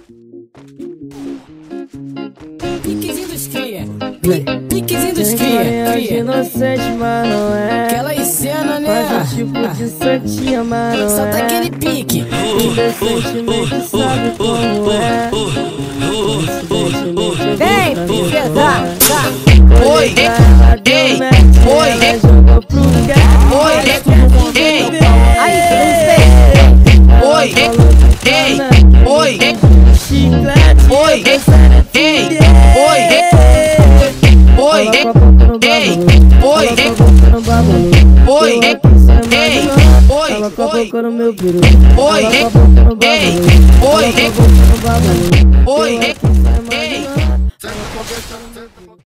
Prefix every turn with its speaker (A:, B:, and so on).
A: Piquezinho dos cria, piquezinho dos cria.
B: Inocente, mas não é.
A: Aquela cena, né?
B: Faz um tipo de santinha, mas não é.
A: Solta aquele pique.
B: Indecentemente sabe como é.
A: Vem, piquezar.
B: Oi, ei, oi,
A: Aí,
B: oi, oi, oi, oi,